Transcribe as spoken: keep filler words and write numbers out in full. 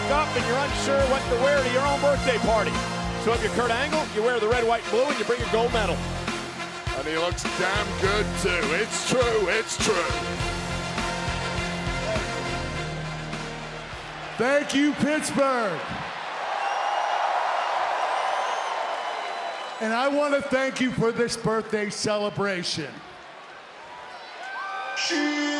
wake up and you're unsure what to wear to your own birthday party. So if you're Kurt Angle, you wear the red, white, and blue, and you bring your gold medal. And he looks damn good, too. It's true, it's true. Thank you, Pittsburgh. And I want to thank you for this birthday celebration. Cheers.